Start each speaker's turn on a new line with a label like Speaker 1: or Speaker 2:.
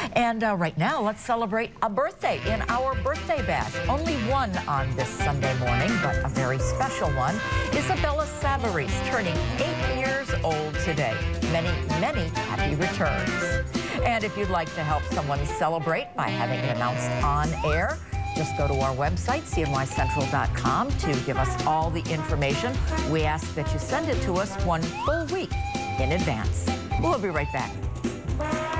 Speaker 1: And right now, let's celebrate a birthday in our birthday bash. Only one on this Sunday morning, but a very special one. Isabella Savarese, turning 8 years old today. Many, many happy returns. And if you'd like to help someone celebrate by having it announced on air, just go to our website, cnycentral.com, to give us all the information. We ask that you send it to us 1 full week in advance. We'll be right back.